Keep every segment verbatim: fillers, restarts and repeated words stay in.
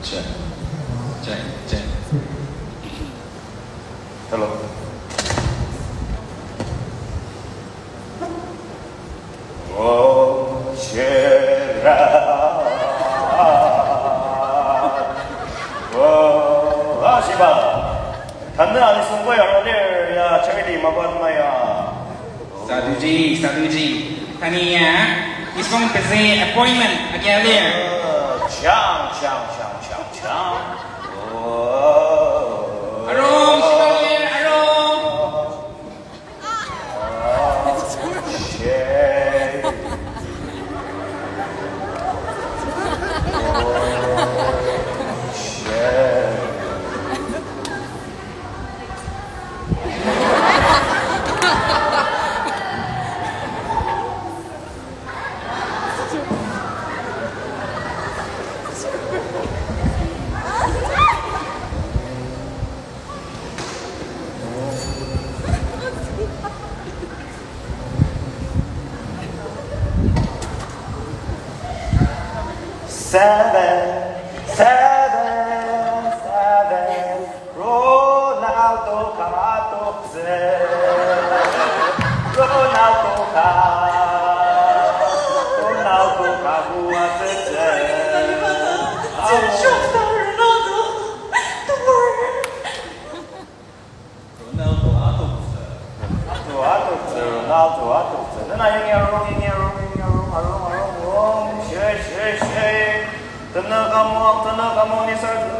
Check. Check. Check. Hello. Oh, Shira. Oh, Ashiba. Tanda ni sungguh yang ada ya chumukedima buat Maya. Satu G, satu G. Tani ya, is going to say appointment again there. Chang, chang, chang, chang, chang. Oh. Arom, sibalir, arom. Shit. Seven, seven, seven, Ronaldo Kamatokze, Ronaldo Ka, Ronaldo Kabuatze. Ronaldo, the word. Ronaldo Atokze, Ronaldo Atokze, Ronaldo Atokze. Then I hear wrong, hear wrong, hear wrong, wrong, wrong, wrong. Shit, shit, shit. Tena kamu, tena kamu ni satu.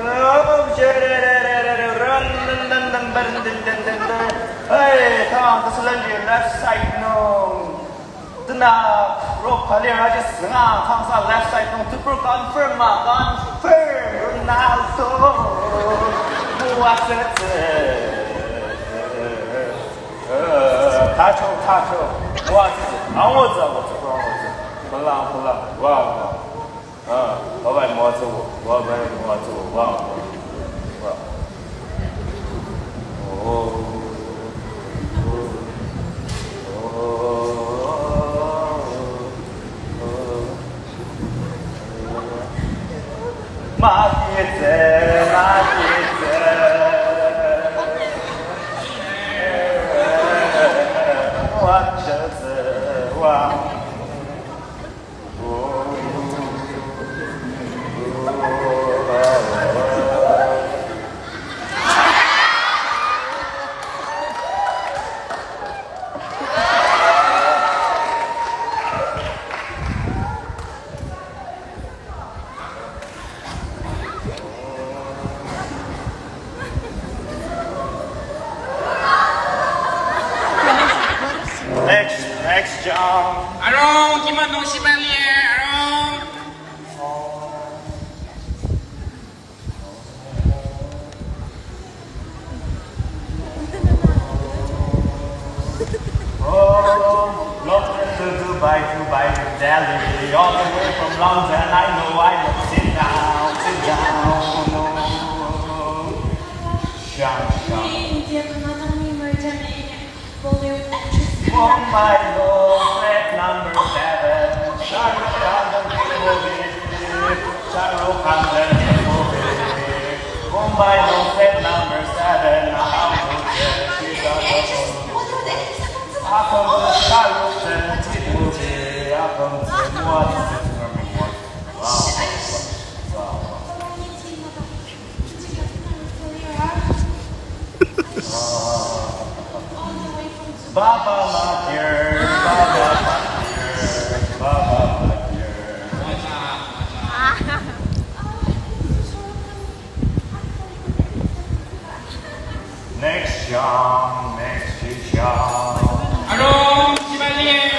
Hey, kang terselanjur left side no. Tena rock kalian aja senang kang sa left side no. Super confirm mah, confirm Ronaldo. Buat sete. Tacho, tacho. Buat sete. Awak tu, awak tu, awak tu. Pulang, pulang. Wow, wow. 啊，老板摸着我，老板摸着我，哇哇！哦哦马蹄子，马蹄子，我车子哇！ Next, next John. Arom, kimat dong sibalir, arom. Oh, London to Dubai, Dubai to Delhi, all the way from London. I know, I know. Sit down, sit down. No. Shut, shut. Oh my Lord, flat number seven. Shahrukh Khan the movie. Shahrukh Khan the movie. Oh my Lord, flat number seven. How to she's a couple. How come the Shahrukh Khan the movie? How come the what is it? Baba Matir, Baba Matir, Baba Matir. Next John, next John. Arom, sibalir.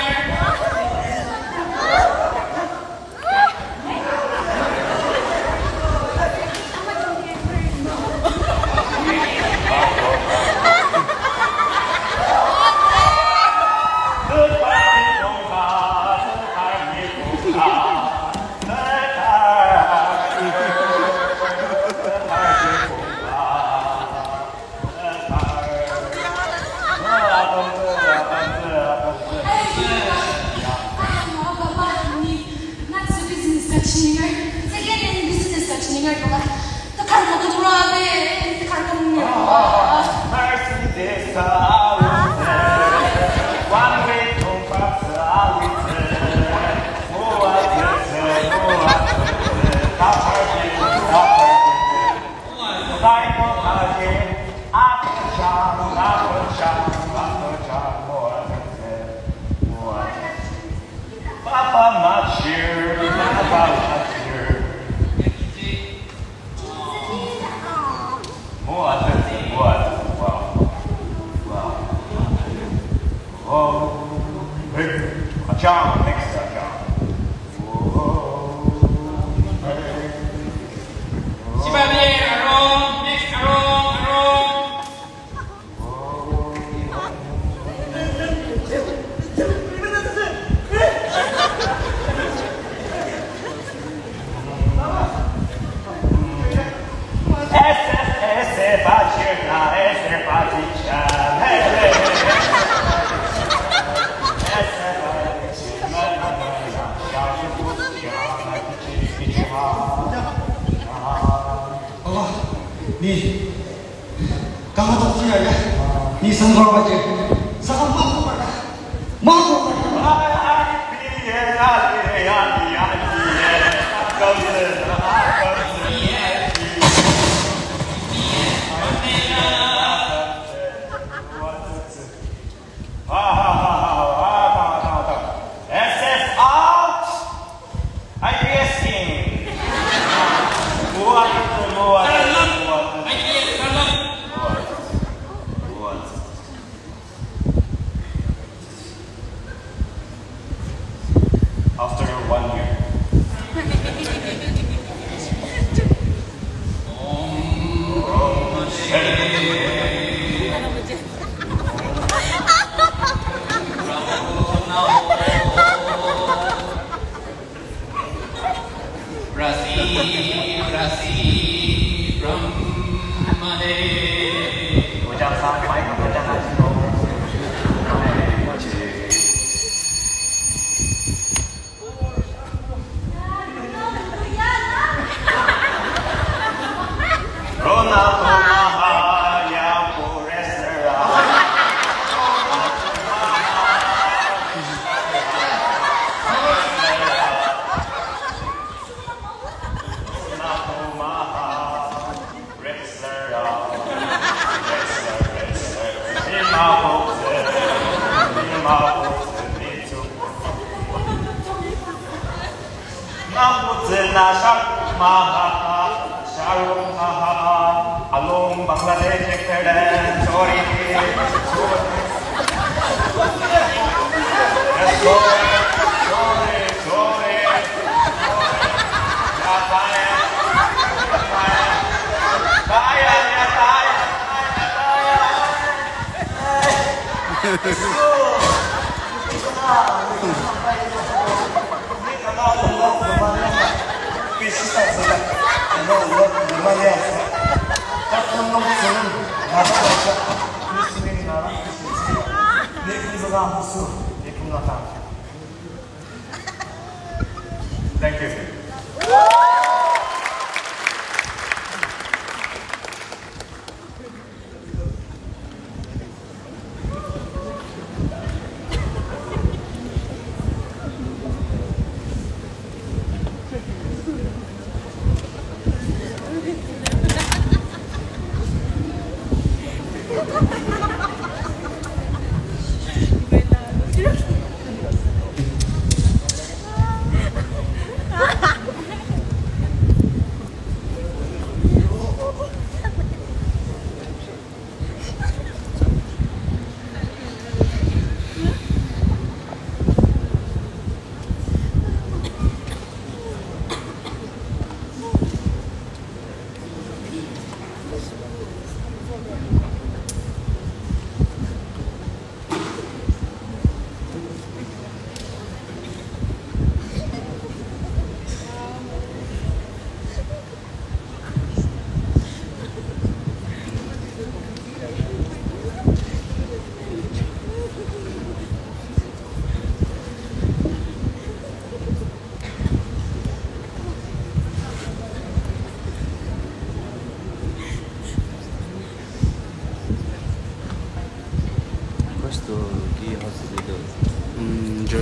Welcome to singer ko ka. Takar mo ka grabe. Takar ka mo niya. Mercedes Aulite, one way to pass Aulite, Muatese, Muatese, Taparke, Taparke, Taiko Kage, Apacham, Apacham, Apacham, Muatese, Muatese, Papa Machir, Papa Machir, Muatese, Muatese. Oh, hey, a jump, next a jump. Oh, hey. Sibabier, Aaron, next Aaron, Aaron. Esse, esse, bacina, esse, bacina, hey, hey, hey. Allah, nih, kamu tahu sih ya? Nih sangkal aja, sangkal mampu mana? Mampu mana? After one year. Rasi, Rasi, Brahmade. Jangan sampai kamu jangan slow. Ronaldo Mahaya Forestera. Ronaldo Mahaya Forestera. Wrestler, wrestler. In my hopes, in my hopes, need to. Namutin na siya Mahaya. Shalom, haha, along Bangladesh, excellent, sorry, let's go, sorry, sorry, sorry, kaya, kaya, kaya, kaya, kaya, kaya, no, look, the money is that's not no sin. That's what I'm listening now. This is a house. Thank you.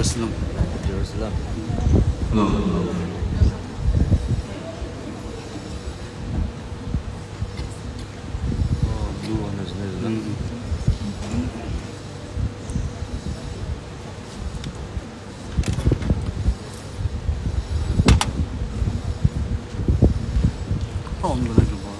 Jerusalem. Jerusalem. Hello. Oh, blue one is Jerusalem. Oh, I'm gonna do more.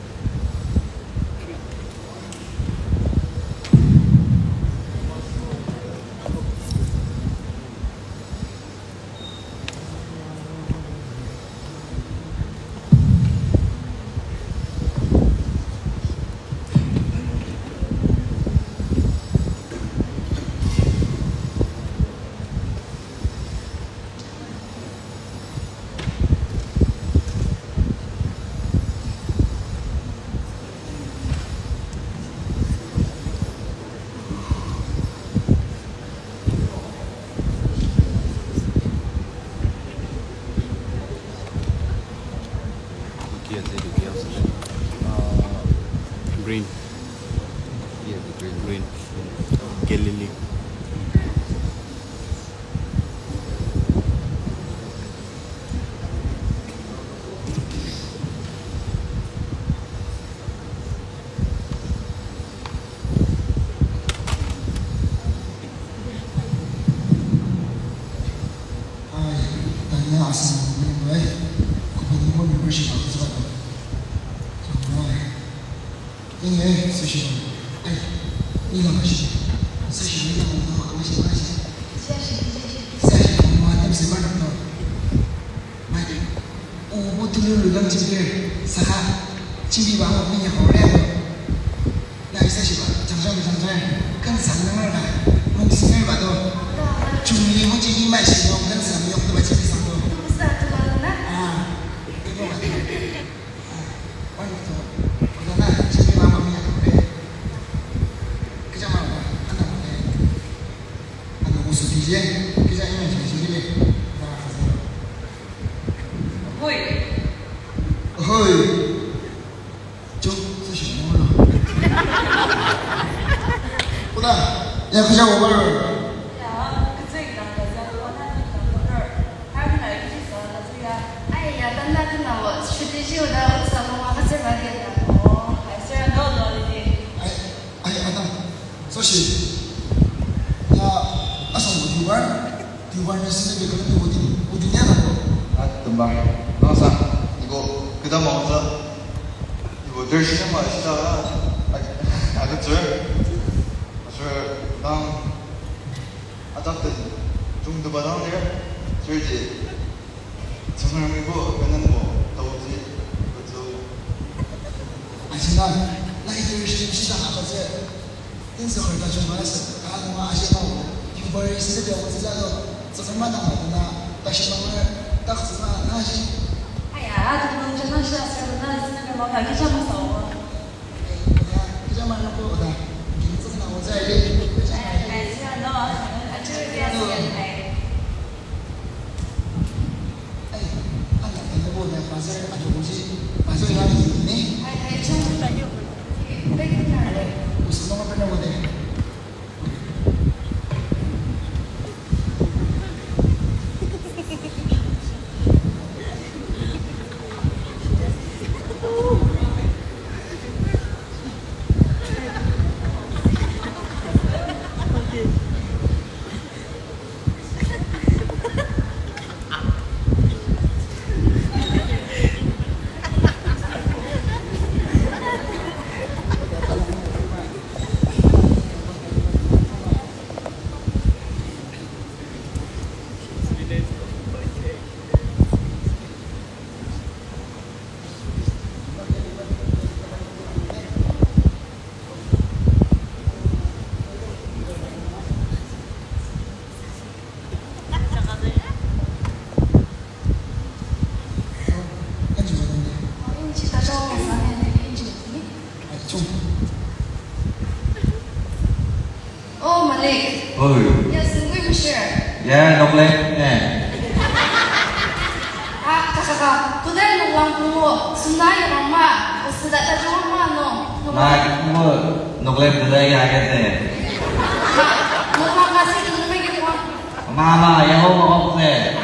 Green. Yeah, the green. Green. Galilee. Tanya asal mana boleh, kau pergi pun bersih aku sebab 정말 예, 쓰시고 아이, 이거 마시지 쓰시고 이거 먹어 마시 마시 쓰시고 뭐 하나 없이 말도 또 마이 오고 들을 랑 집에 사가 집이 와서 그냥 오래 나이 쓰시고 정정 정정 큰 상능을 가 몽신을 봐도 중이 호지기 마시고 큰 상용도 마치 비상도 아 이거 맞다 아 빨리 또 그러나 집에 와서 그냥 오래 그저 말고 하나 보내 하나 무슨 뒤에 그저 이면 정신이 나가서 호이. 어허이 좀 쓰시고 몰라 보다 야 그저 오걸 야, 그쪽이 남자자. 원하는 남자를 하면 알겠어. 나중에. 哎呀，等他看到我实际是有的，我怎么我这边给他哦，还是要弄弄的。 아이 아이 아담 소시 야 아성 뭐 유관 유관을 쓰는 게 그런 게 어디 어디냐 너 아, 금방. 항상 이거 그다음 먼저 이거 늘 시간 마시자. 아, 아, 그죠? 저, 난 아답때 좀더 받았는데, 저 이제 정말 밀고 맨날 뭐 더우지, 그죠? 아시나 나이들 시시다 아버지 인석을 다 준비했어 가는 거 아시고 유벌 쓰는 게 어디서도 저정만 나가구나 다시 방을 딱 쓰나 나시 哎呀，怎么真的是现在那那个老板就这么走啊？ 그저 말고 오다 김ጽ은 나오자 이게 哎哎，这样的话，就是这样子哎。 哎按了那个的发生啊就是发生哪里呢哎哎，真是的，又被看见了。 무슨 놈을 빼려고 돼 哦，玛丽， Ôi. 要是贵不是？ Yeah, đọc lên nè. 아, 가가가, 그대 누구랑 부모, 순나이 엄마, 쓰다 다 좋은 마노. Mai cũng mơ. Đọc lên từ đây là cái gì? 누구랑 같이 누구에게 와? Mama, yang mau ngomong deh.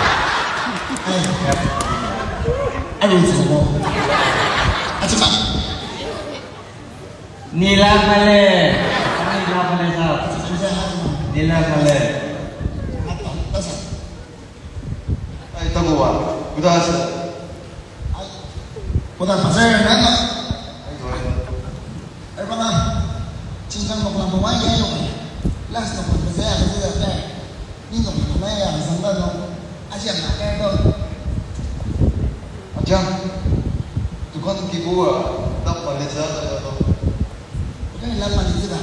Aduh, semua. Acuma. Nila male. Nila male sah. Nila male. Ay, tahu wa. Udah sih. Udah pasal kan? Ay, boleh. Ay, mana? Cinta mau kelam pemain ya, yuk. Last no pun pasal ada tu ada. Ni no pemain ya, sampai no. Aja nak kan tu. Aja. Tu kan kibu ah. Tak boleh saja ya tu. Bukan lama ni tu dah.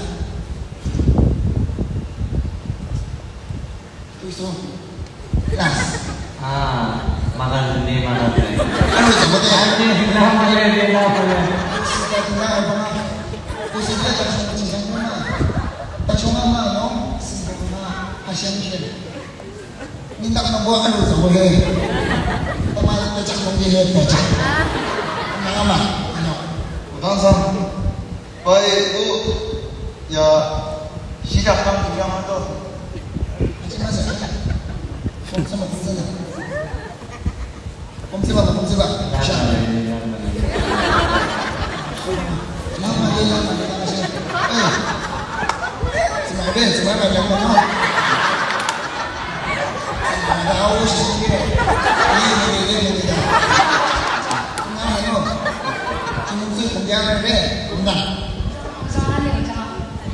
Tu itu. Last. Ah, makan sendiri makan sendiri. Aduh, semua tu. Aja nila male, nila male. Kita tinggal apa nak? Usia dia tak sempat cinta mana? Tak cuma mana, no? Simpan mana? Asyam ni. Minta nombor kan tu boleh. Teman pecah mungkin dia pecah. Nama apa? 부당산 바이 또 야 시작한 주장하던 Macam mana? Kom sama kom sama. Kom sama kom sama. Asyam. Nama dia nama dia Asyam. Eh. Semangat, semangat yang mana? Tahu sendiri. Ini ini ini ini. Nama no. Cuma tu kemudian ada, benar. Jangan yang jangan.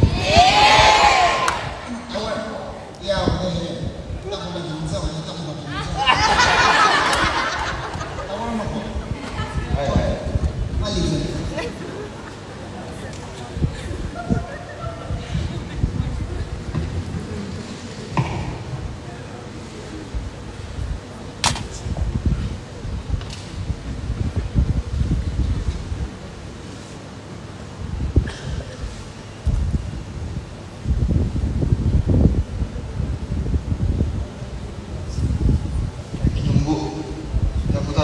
Awak, ya, boleh. Tak boleh bangsa, tak boleh bangsa. Awak nak apa? 아이 아이 Malik. 정부 야 부다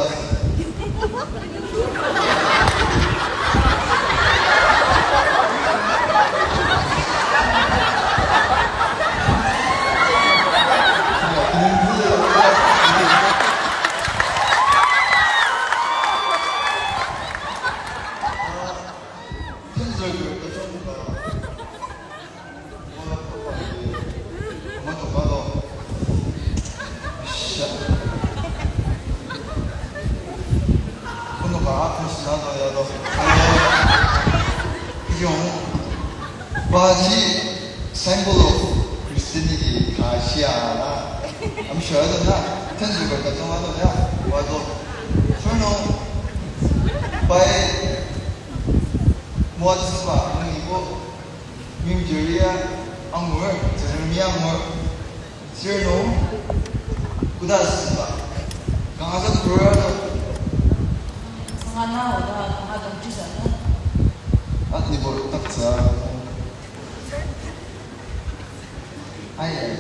바지 샘플로 글쓰기 가시아나 I'm sure that 텐즈 걸까 좀 하더냐 와도 설명 바에 모아주스바 그리고 민주리아 안물 저름이 안물 실노 구다스바 강하서 그러야도 Sangat dah, sangat dah juga. 아, 근데 뭐 딱 자. 아예.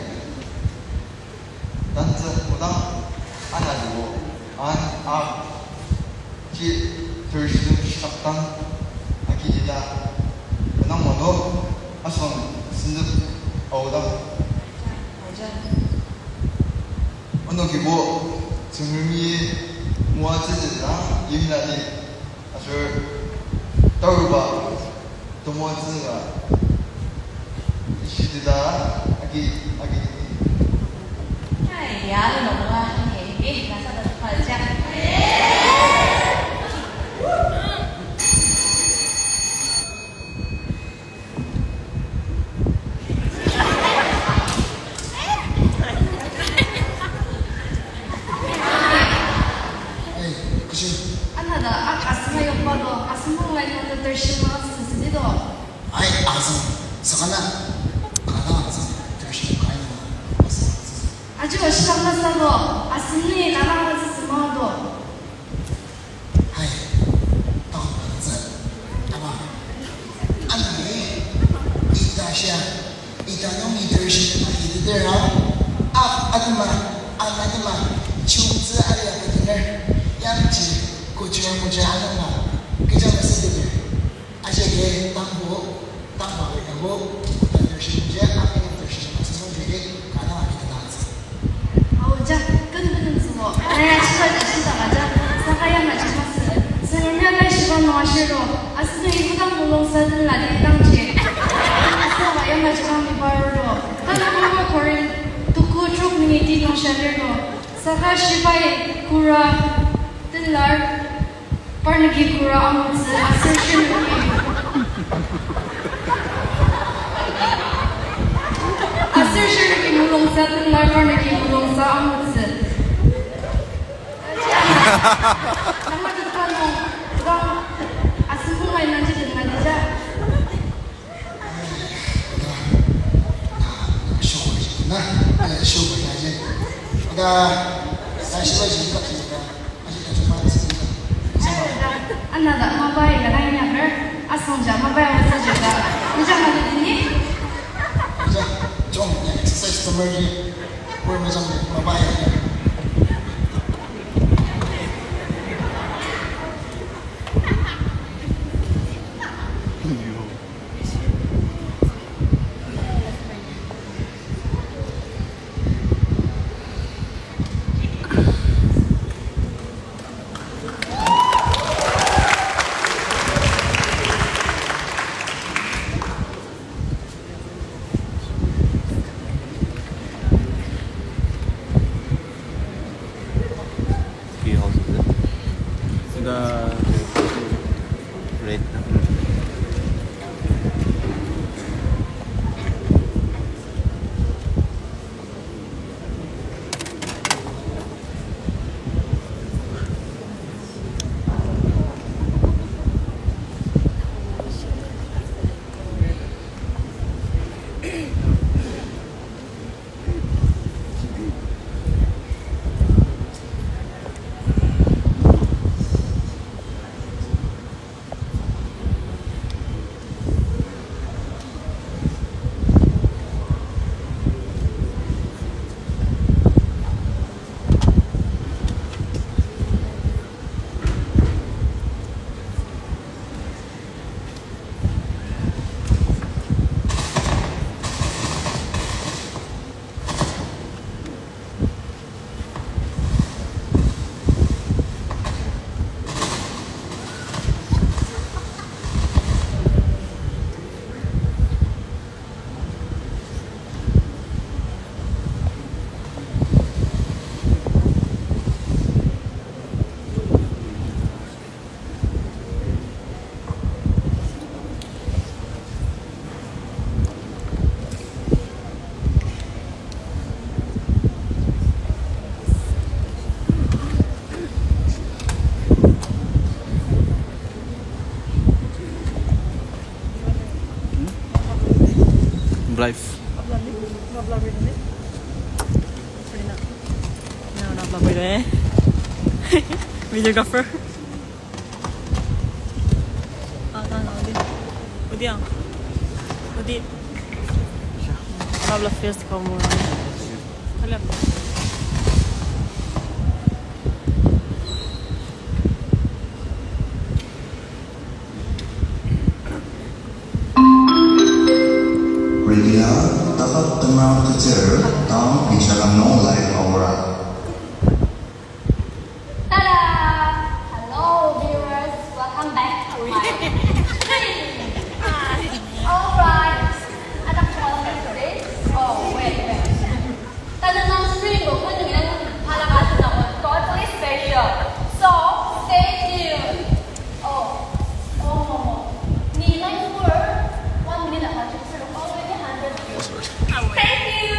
난자 보다 안 가지고 안 아. 기 들시든 시작단 아기지다. 그냥 뭐도 아선 쓴듯 어우다. Aja. 어느 기보 증미 모아지지랑 예민하니 아주 떠올봐 또 모아지가 시대다 아기 아기 Hai, ya, lu nak buat ni, eh, rasa dah terpajak. Eh, kecil. Anak dah, aku asma yang pada, asma lagi ada tersimak sesuatu tu. Ay, asam. Sekarang, kadang asam. Terus kain. Asam. Aja siapa masa tu, asli kalau masih semua tu. Hai, tahu bangsa. Apa? Anak ni, ita siya, ita nong ita siya na ita derau. Ah, anak mah, anak mah, cuma ada yang benar. Yang ci, kucing kucing anak mah, kita mesti dia. Aja dia tambo, tambo, tambo. Kita siya, apa yang tersier masih mau jadi, kadang kita tak. 人来西方弄些咯，啊是对一个当不弄生日来的当节，啊是我要买这方面包咯，他那个我可能都过中你地弄些咯，啥个西方的古啊，等来，把那个古啊我们是啊是什么？啊是是那个乌龙沙，等来把那个乌龙沙我们是。nama depan dong, dong asal mulai nanti dengan dia. Syukur, nah, syukur aja. Udah, saya sudah juga kita, masih tak cuma sini. Anak tak mau bayar, kadang yang ber, asal jam mau bayar saja juga. Macam mana ini? Macam, jom, exercise temergi, boleh macam mau bayar. Red. Live. Not vlog video, no, not vlog video. Videographer. Ah, no, Udi. Udi ang. Udi. Nabla first como. Alam. dapat tenang kecil dan bicara nolai aura. Tada! Hello viewers, welcome back to my stream. Alright, ada kecuali today. Oh wait wait. Tadi nang stream bukan dengan halaman nama totally special. So stay tuned. Oh oh, nilai tour one minute aja sudah already hundred views. Thank you.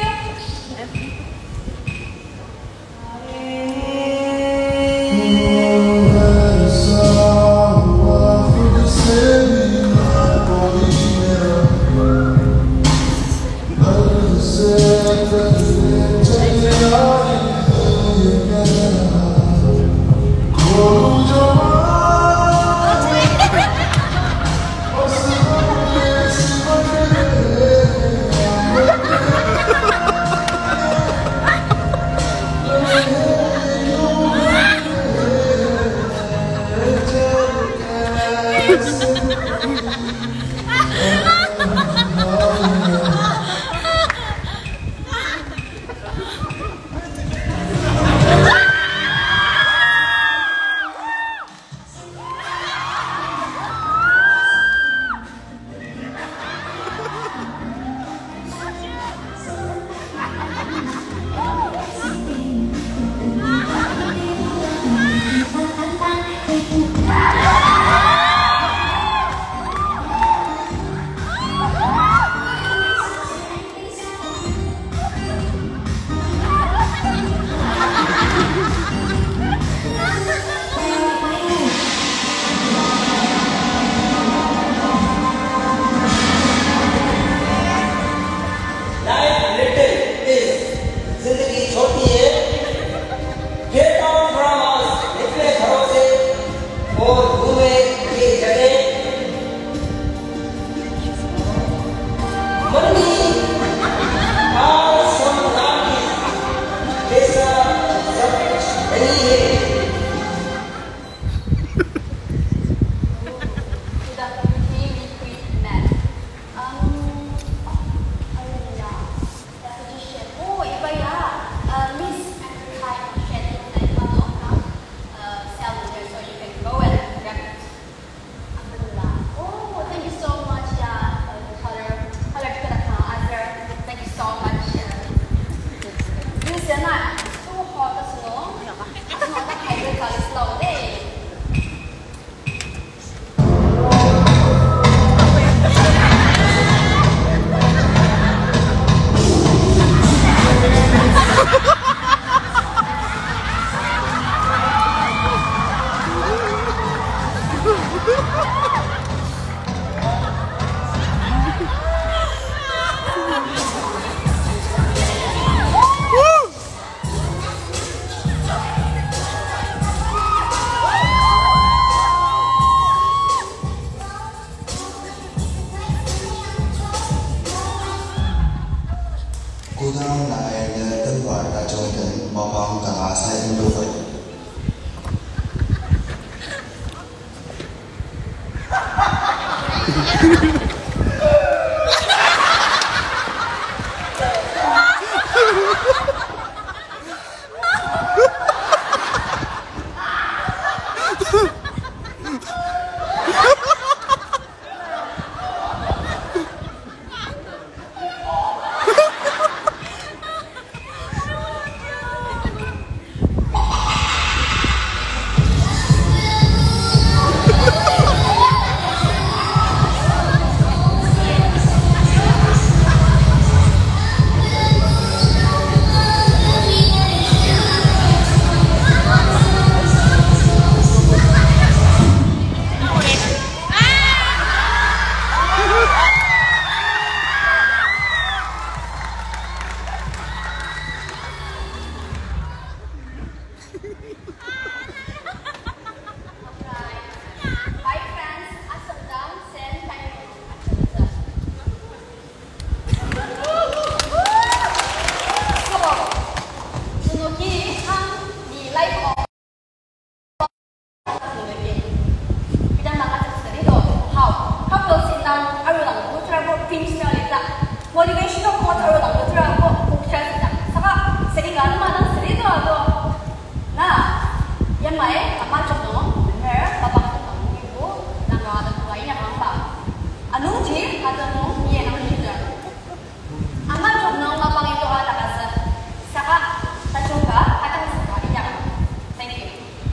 Motivation of what are the travel pictures. Saka, sige ka naman ang sarili ako. Na, yan may, aman siya no, her, babak ito ng ibu, nangawatan ko kayo niya kang pa. Anong ji, at anong yan ang leader. Aman siya no, mapang ito ka nakasa. Saka, tasyong ka, at ang saka niya. Thank you.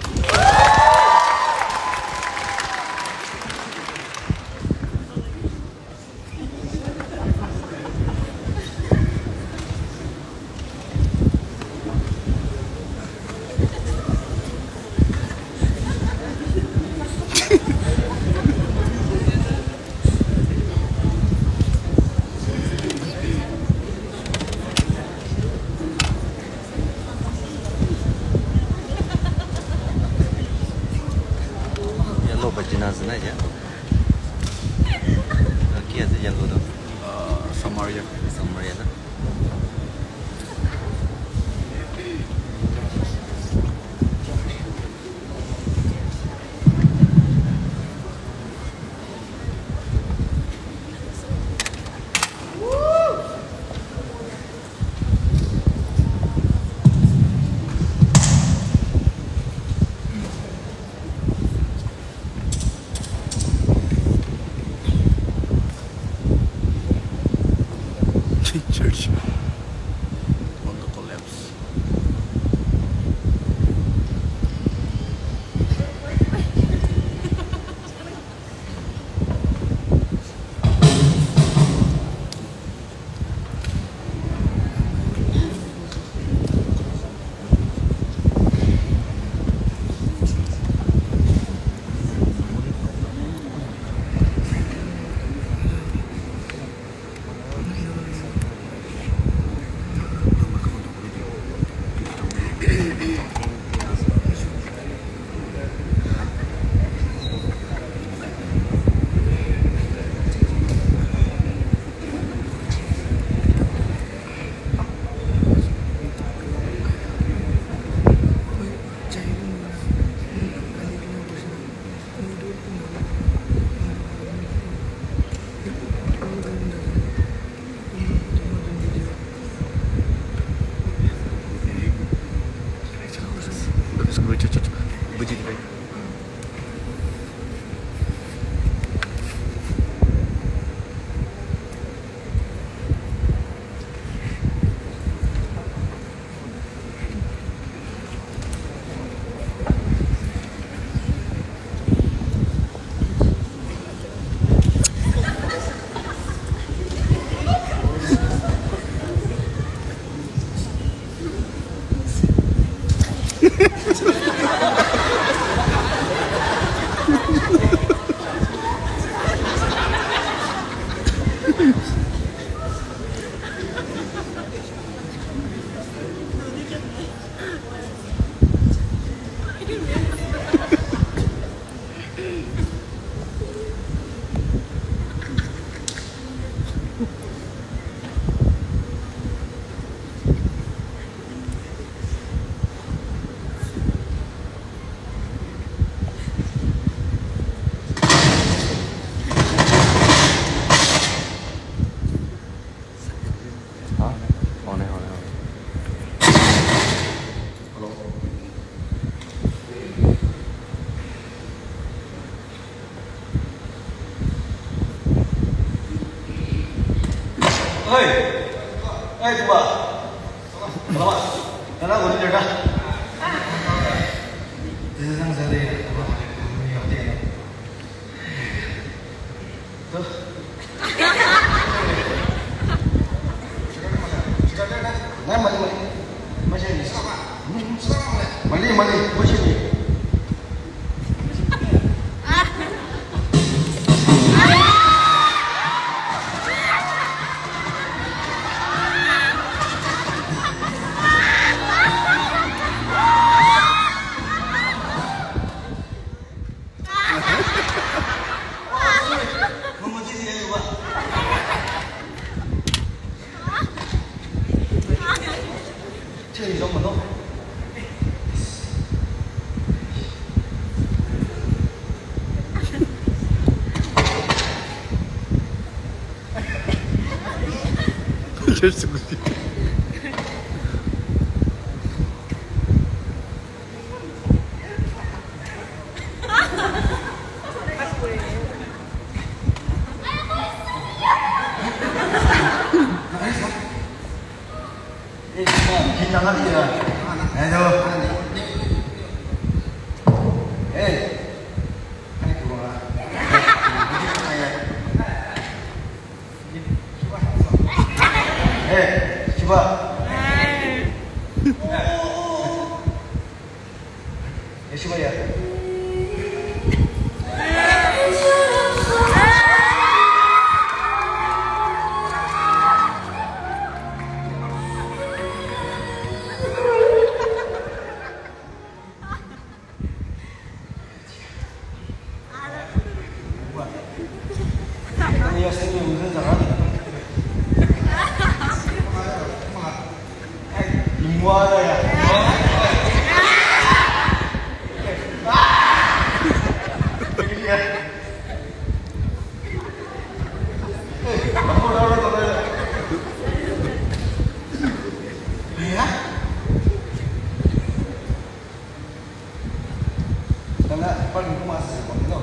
Bajinazna ya. Kia tu yellow tu. Samaria. Samaria na. Church. Hei, hei coba. Selamat. Karena gue udah dah. Sekarang saya deh. Tuh. Nah, mali mali. Macam ni. Mali mali. Macam ni. Jangan dia. Aduh. Eh. Ini kurang. Eh, coba. Eh, coba ya. Iya, saya musuh jangan. Semua ada ya. Kamu dah dah dah. Ya. Karena paling kemas itu.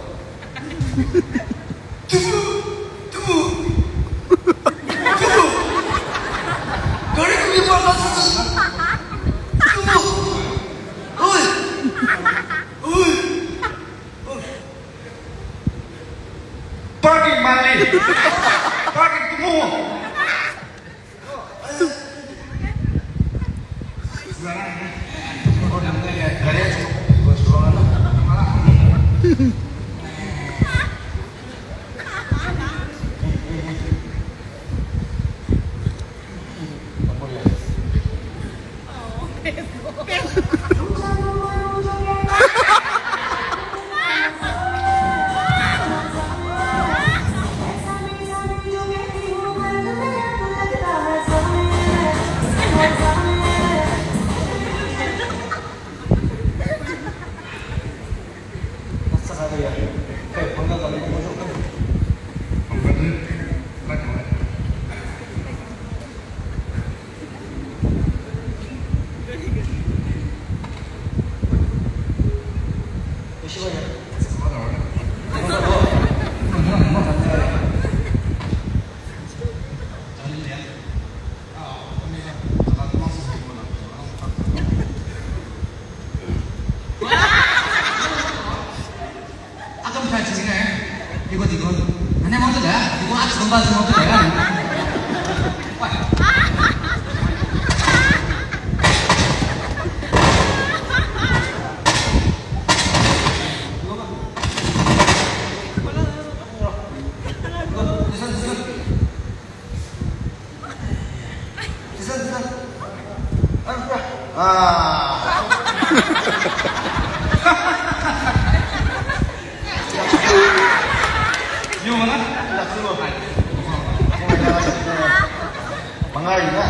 Pergi mali, pergi temu. 이거 이거 안에 먹어도 돼. 이거 아직 돈 받으면 먹어도 돼. 아. Gimana? Mangaina.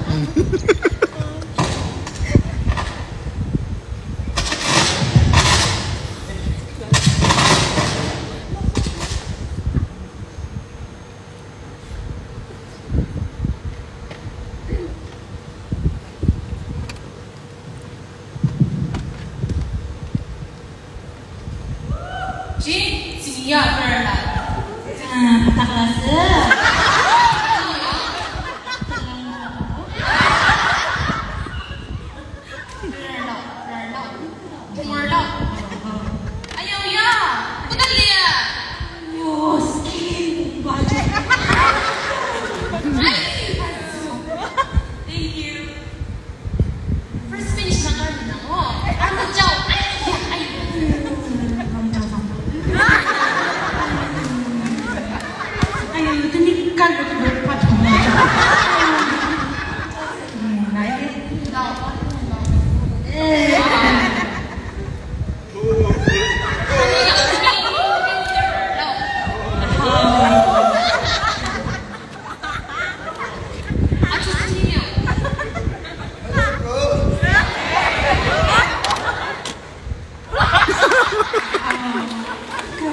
Jin, sini ya, berenang. Ah, kata kelas.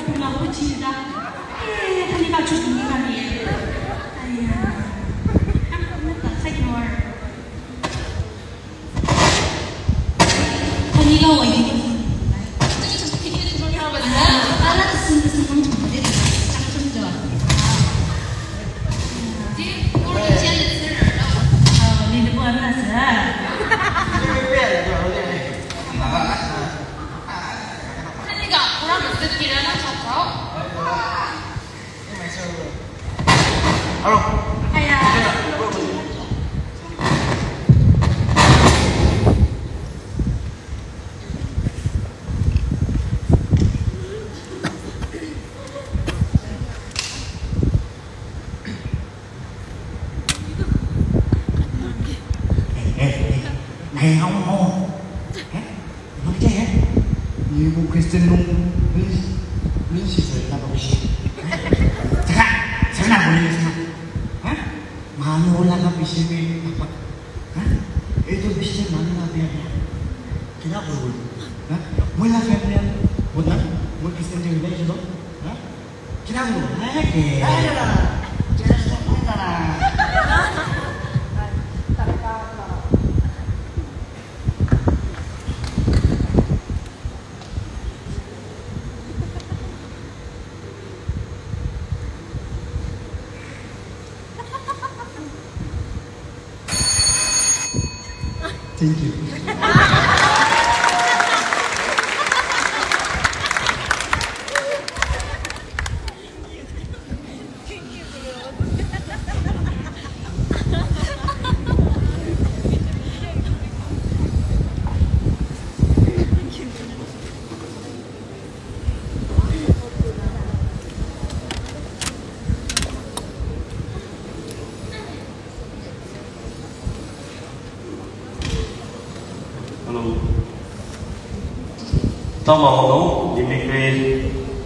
불러 붙이다. 에, 하니가 죽는 거니. 아야. 끝났다. 자기 뭘. 하니가 와 이게. 알아서 쓰는 상황 좀 못해. 짝좀 좋아. 어, 니들 뭐 안 났어? Này không không nói chứ hả nhiều một cái chân luôn lý lý sự sự là một cái chắc chắc là một cái gì hả mà nó là cái gì vậy hả itu bisa mana lah dia kita boleh hả muốn là phép nên muốn là muốn cái chân chơi đây chứ đâu hả kita boleh hả kì đây là kita semua là Thank you. Hello. Tao mà học nấu, đi mì